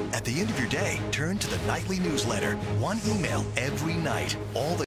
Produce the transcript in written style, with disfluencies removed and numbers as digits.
At the end of your day, turn to the nightly newsletter. One email every night. All the